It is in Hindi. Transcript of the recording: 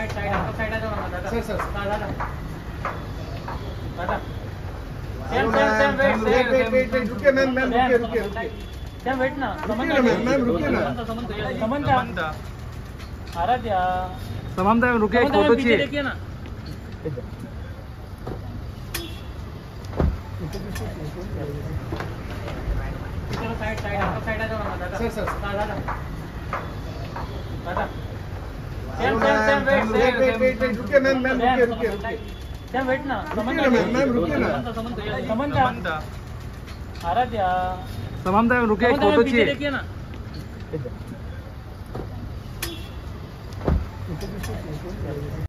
रुकिए मैम रुकिए वेट ना मैम रुकिए ना समंता आराध्या समंता रुके एक फोटो चाहिए। देखिए ना चलो साइड आ जाओ ना दादा सर दादा वेट रुकिए मैम रुकिए वेट ना मैम रुकिए ना समंता आराध्या समंता रुके एक फोटो चाहिए। देखिए ना